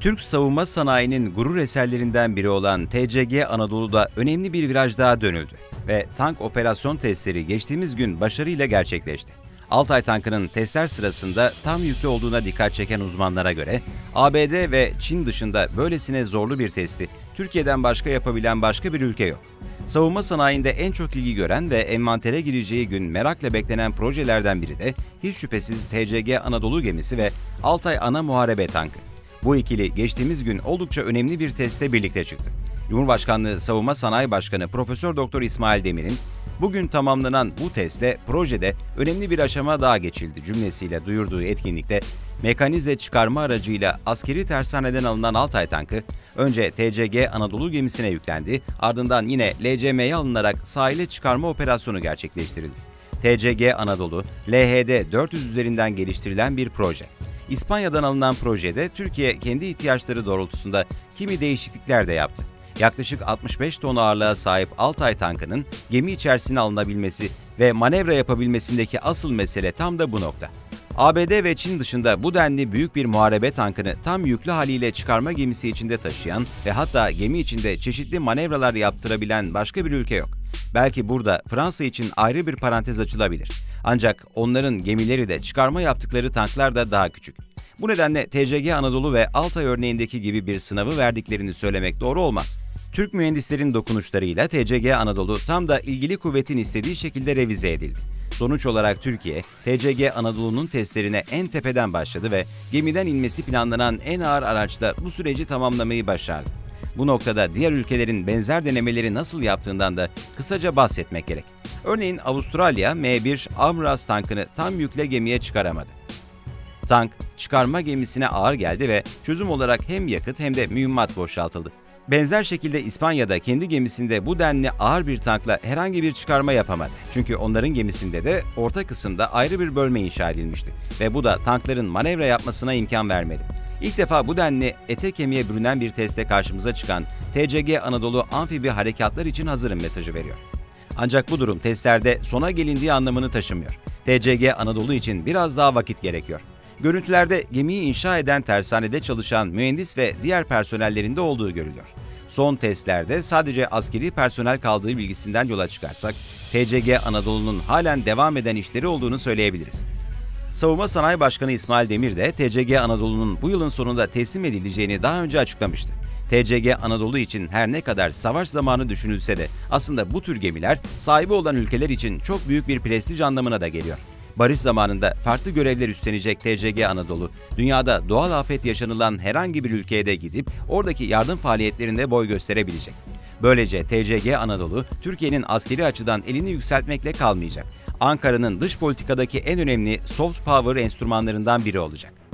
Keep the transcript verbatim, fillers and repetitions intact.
Türk savunma sanayinin gurur eserlerinden biri olan T C G Anadolu'da önemli bir viraj daha dönüldü ve tank operasyon testleri geçtiğimiz gün başarıyla gerçekleşti. Altay tankının testler sırasında tam yüklü olduğuna dikkat çeken uzmanlara göre A B D ve Çin dışında böylesine zorlu bir testi Türkiye'den başka yapabilen başka bir ülke yok. Savunma sanayinde en çok ilgi gören ve envantere gireceği gün merakla beklenen projelerden biri de hiç şüphesiz T C G Anadolu gemisi ve Altay ana muharebe tankı. Bu ikili geçtiğimiz gün oldukça önemli bir testte birlikte çıktı. Cumhurbaşkanlığı Savunma Sanayi Başkanı Profesör Doktor İsmail Demir'in bugün tamamlanan bu testte projede önemli bir aşama daha geçildi cümlesiyle duyurduğu etkinlikte mekanize çıkarma aracıyla askeri tersaneden alınan Altay tankı önce T C G Anadolu gemisine yüklendi, ardından yine L C M'ye alınarak sahile çıkarma operasyonu gerçekleştirildi. T C G Anadolu, L H D dört yüz üzerinden geliştirilen bir proje. İspanya'dan alınan projede Türkiye kendi ihtiyaçları doğrultusunda kimi değişiklikler de yaptı. Yaklaşık altmış beş ton ağırlığa sahip Altay tankının gemi içerisine alınabilmesi ve manevra yapabilmesindeki asıl mesele tam da bu nokta. A B D ve Çin dışında bu denli büyük bir muharebe tankını tam yüklü haliyle çıkarma gemisi içinde taşıyan ve hatta gemi içinde çeşitli manevralar yaptırabilen başka bir ülke yok. Belki burada Fransa için ayrı bir parantez açılabilir. Ancak onların gemileri de çıkarma yaptıkları tanklar da daha küçük. Bu nedenle T C G Anadolu ve Altay örneğindeki gibi bir sınavı verdiklerini söylemek doğru olmaz. Türk mühendislerin dokunuşlarıyla T C G Anadolu tam da ilgili kuvvetin istediği şekilde revize edildi. Sonuç olarak Türkiye, T C G Anadolu'nun testlerine en tepeden başladı ve gemiden inmesi planlanan en ağır araçla bu süreci tamamlamayı başardı. Bu noktada diğer ülkelerin benzer denemeleri nasıl yaptığından da kısaca bahsetmek gerek. Örneğin Avustralya M bir Amras tankını tam yükle gemiye çıkaramadı. Tank, çıkarma gemisine ağır geldi ve çözüm olarak hem yakıt hem de mühimmat boşaltıldı. Benzer şekilde İspanya'da kendi gemisinde bu denli ağır bir tankla herhangi bir çıkarma yapamadı. Çünkü onların gemisinde de orta kısımda ayrı bir bölme inşa edilmişti ve bu da tankların manevra yapmasına imkan vermedi. İlk defa bu denli ete kemiğe bürünen bir testte karşımıza çıkan T C G Anadolu amfibi harekatlar için hazırım mesajı veriyor. Ancak bu durum testlerde sona gelindiği anlamını taşımıyor. T C G Anadolu için biraz daha vakit gerekiyor. Görüntülerde gemiyi inşa eden tersanede çalışan mühendis ve diğer personellerin de olduğu görülüyor. Son testlerde sadece askeri personel kaldığı bilgisinden yola çıkarsak, T C G Anadolu'nun halen devam eden işleri olduğunu söyleyebiliriz. Savunma Sanayi Başkanı İsmail Demir de T C G Anadolu'nun bu yılın sonunda teslim edileceğini daha önce açıklamıştı. T C G Anadolu için her ne kadar savaş zamanı düşünülse de aslında bu tür gemiler sahibi olan ülkeler için çok büyük bir prestij anlamına da geliyor. Barış zamanında farklı görevler üstlenecek T C G Anadolu, dünyada doğal afet yaşanılan herhangi bir ülkeye de gidip oradaki yardım faaliyetlerinde boy gösterebilecek. Böylece T C G Anadolu, Türkiye'nin askeri açıdan elini yükseltmekle kalmayacak. Ankara'nın dış politikadaki en önemli soft power enstrümanlarından biri olacak.